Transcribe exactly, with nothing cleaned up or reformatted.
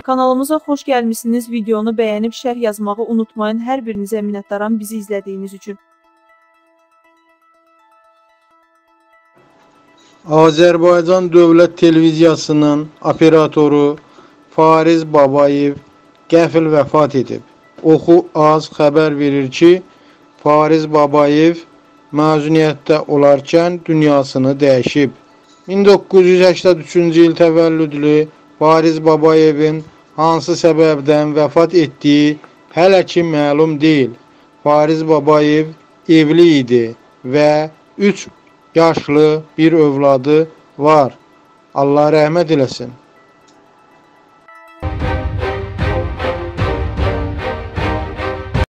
Kanalımıza xoş gəlmişsiniz. Videonu bəyənib şərh yazmağı unutmayın. Hər birinizə minnətdaram bizi izlədiyiniz üçün. Azərbaycan Dövlət Televiziyasının operatoru Fariz Babayev qəfil vəfat edib. Oxu Az xəbər verir ki, Fariz Babayev məzuniyyətdə olarkən dünyasını dəyişib. min doqquz yüz səksən üçüncü il təvəllüdlü Fariz Babayevin hansı səbəbdən vəfat etdiyi hələ ki məlum deyil. Fariz Babayev evli idi və üç yaşlı bir övladı var. Allah rəhmət eləsin.